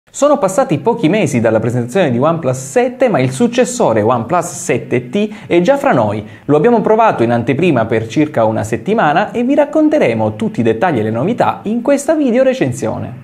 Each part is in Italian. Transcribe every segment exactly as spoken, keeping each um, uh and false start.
Sono passati pochi mesi dalla presentazione di OnePlus sette, ma il successore OnePlus sette T è già fra noi. Lo abbiamo provato in anteprima per circa una settimana e vi racconteremo tutti i dettagli e le novità in questa video recensione.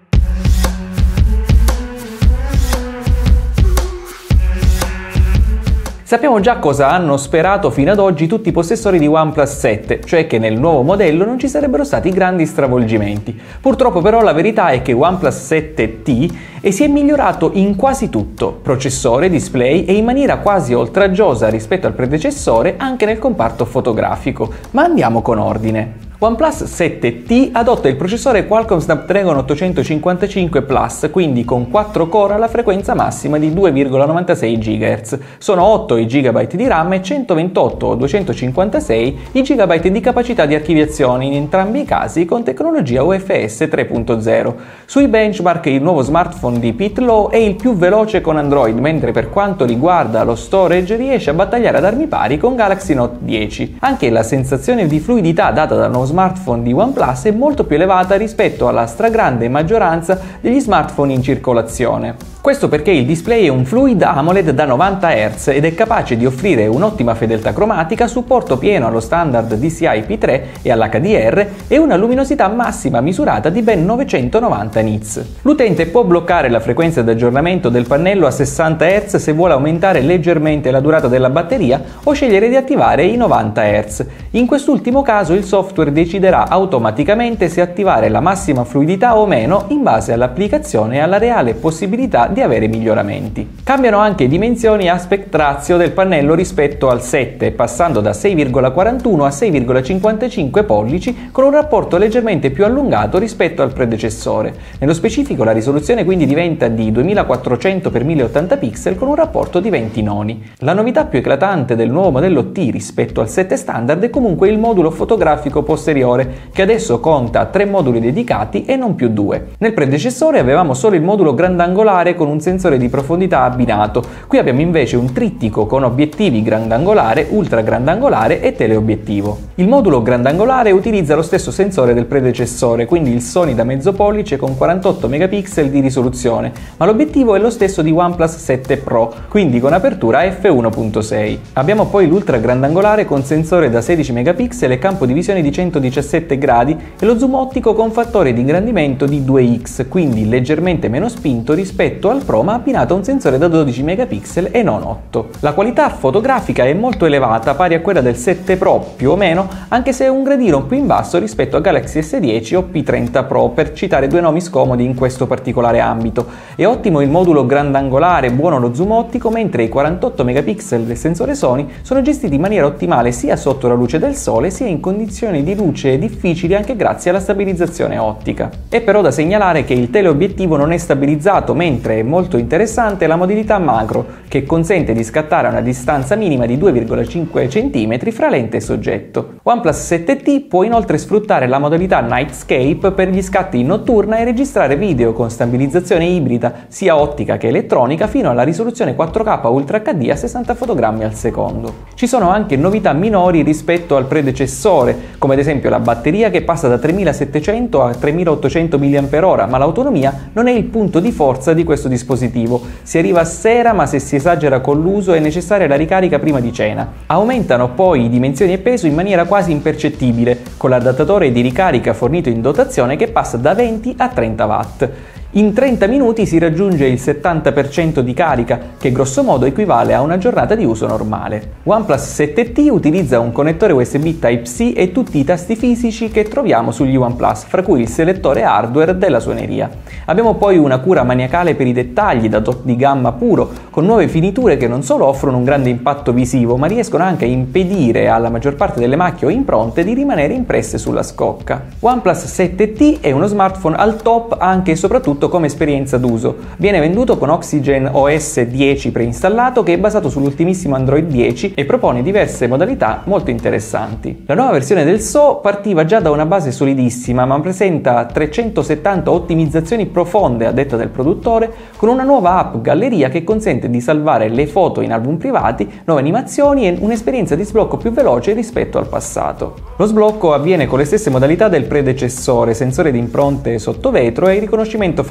Sappiamo già cosa hanno sperato fino ad oggi tutti i possessori di OnePlus sette, cioè che nel nuovo modello non ci sarebbero stati grandi stravolgimenti. Purtroppo però la verità è che OnePlus sette T si è migliorato in quasi tutto, processore, display e in maniera quasi oltraggiosa rispetto al predecessore anche nel comparto fotografico. Ma andiamo con ordine. OnePlus sette T adotta il processore Qualcomm Snapdragon ottocentocinquantacinque Plus, quindi con quattro core alla frequenza massima di due virgola novantasei gigahertz. Sono otto i giga di RAM e centoventotto o duecentocinquantasei i giga di capacità di archiviazione, in entrambi i casi con tecnologia U F S tre punto zero. Sui benchmark il nuovo smartphone di Pete Lowe è il più veloce con Android, mentre per quanto riguarda lo storage riesce a battagliare ad armi pari con Galaxy Note dieci. Anche la sensazione di fluidità data dal nuovo smartphone di OnePlus è molto più elevata rispetto alla stragrande maggioranza degli smartphone in circolazione. Questo perché il display è un Fluid AMOLED da novanta hertz ed è capace di offrire un'ottima fedeltà cromatica, supporto pieno allo standard D C I P tre e all'H D R e una luminosità massima misurata di ben novecentonovanta nits. L'utente può bloccare la frequenza di aggiornamento del pannello a sessanta hertz se vuole aumentare leggermente la durata della batteria o scegliere di attivare i novanta hertz. In quest'ultimo caso il software deciderà automaticamente se attivare la massima fluidità o meno in base all'applicazione e alla reale possibilità di avere miglioramenti. Cambiano anche dimensioni e aspect ratio del pannello rispetto al sette, passando da sei virgola quarantuno a sei virgola cinquantacinque pollici con un rapporto leggermente più allungato rispetto al predecessore. Nello specifico la risoluzione quindi diventa di duemilaquattrocento per mille ottanta pixel con un rapporto di venti noni. La novità più eclatante del nuovo modello T rispetto al sette standard è comunque il modulo fotografico posteriore, che adesso conta tre moduli dedicati e non più due. Nel predecessore avevamo solo il modulo grandangolare con un sensore di profondità abbinato. Qui abbiamo invece un trittico con obiettivi grandangolare, ultra grandangolare e teleobiettivo. Il modulo grandangolare utilizza lo stesso sensore del predecessore, quindi il Sony da mezzo pollice con quarantotto megapixel di risoluzione, ma l'obiettivo è lo stesso di OnePlus sette Pro, quindi con apertura F uno punto sei. Abbiamo poi l'ultra grandangolare con sensore da sedici megapixel e campo di visione di centodiciassette gradi e lo zoom ottico con fattore di ingrandimento di due x, quindi leggermente meno spinto rispetto al Pro, ma abbinato a un sensore da dodici megapixel e non otto. La qualità fotografica è molto elevata, pari a quella del sette Pro più o meno, anche se è un gradino più in basso rispetto a Galaxy S dieci o P trenta Pro, per citare due nomi scomodi in questo particolare ambito. È ottimo il modulo grandangolare, buono lo zoom ottico, mentre i quarantotto megapixel del sensore Sony sono gestiti in maniera ottimale sia sotto la luce del sole sia in condizioni di luce difficili anche grazie alla stabilizzazione ottica. È però da segnalare che il teleobiettivo non è stabilizzato, mentre è molto interessante la modalità macro, che consente di scattare a una distanza minima di due virgola cinque centimetri fra lente e soggetto. OnePlus sette T può inoltre sfruttare la modalità Nightscape per gli scatti in notturna e registrare video con stabilizzazione ibrida sia ottica che elettronica fino alla risoluzione quattro K Ultra H D a sessanta fotogrammi al secondo. Ci sono anche novità minori rispetto al predecessore, come ad esempio la batteria che passa da tremilasettecento a tremilaottocento milliamperi orari, ma l'autonomia non è il punto di forza di questo dispositivo. Si arriva a sera, ma se si esagera con l'uso è necessaria la ricarica prima di cena. Aumentano poi dimensioni e peso in maniera quasi impercettibile, con l'adattatore di ricarica fornito in dotazione che passa da venti a trenta watt. In trenta minuti si raggiunge il settanta per cento di carica, che grosso modo equivale a una giornata di uso normale. OnePlus sette T utilizza un connettore U S B Type-C e tutti i tasti fisici che troviamo sugli OnePlus, fra cui il selettore hardware della suoneria. Abbiamo poi una cura maniacale per i dettagli da top di gamma puro, con nuove finiture che non solo offrono un grande impatto visivo, ma riescono anche a impedire alla maggior parte delle macchie o impronte di rimanere impresse sulla scocca. OnePlus sette T è uno smartphone al top anche e soprattutto come esperienza d'uso. Viene venduto con Oxygen O S dieci preinstallato, che è basato sull'ultimissimo Android dieci e propone diverse modalità molto interessanti. La nuova versione del S O partiva già da una base solidissima, ma presenta trecentosettanta ottimizzazioni profonde a detta del produttore, con una nuova app galleria che consente di salvare le foto in album privati, nuove animazioni e un'esperienza di sblocco più veloce rispetto al passato. Lo sblocco avviene con le stesse modalità del predecessore, sensore di impronte sotto vetro e riconoscimento facciale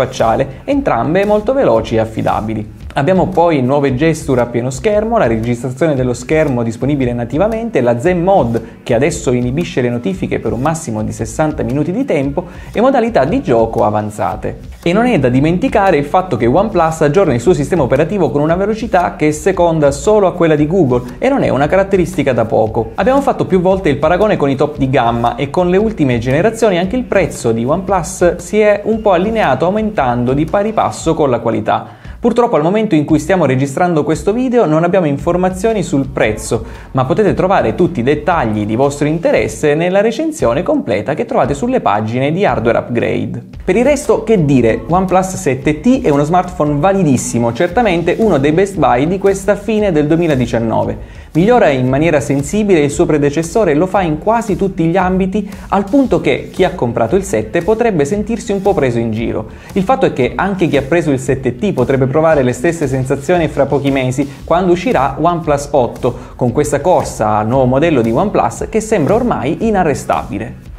facciale, entrambe molto veloci e affidabili. Abbiamo poi nuove gesture a pieno schermo, la registrazione dello schermo disponibile nativamente, la Zen Mode che adesso inibisce le notifiche per un massimo di sessanta minuti di tempo e modalità di gioco avanzate. E non è da dimenticare il fatto che OnePlus aggiorna il suo sistema operativo con una velocità che è seconda solo a quella di Google e non è una caratteristica da poco. Abbiamo fatto più volte il paragone con i top di gamma e con le ultime generazioni anche il prezzo di OnePlus si è un po' allineato aumentando di pari passo con la qualità. Purtroppo al momento in cui stiamo registrando questo video non abbiamo informazioni sul prezzo, ma potete trovare tutti i dettagli di vostro interesse nella recensione completa che trovate sulle pagine di Hardware Upgrade. Per il resto, che dire, OnePlus sette T è uno smartphone validissimo, certamente uno dei best buy di questa fine del duemiladiciannove. Migliora in maniera sensibile il suo predecessore e lo fa in quasi tutti gli ambiti, al punto che chi ha comprato il sette potrebbe sentirsi un po' preso in giro. Il fatto è che anche chi ha preso il sette T potrebbe provare le stesse sensazioni fra pochi mesi quando uscirà OnePlus otto, con questa corsa al nuovo modello di OnePlus che sembra ormai inarrestabile.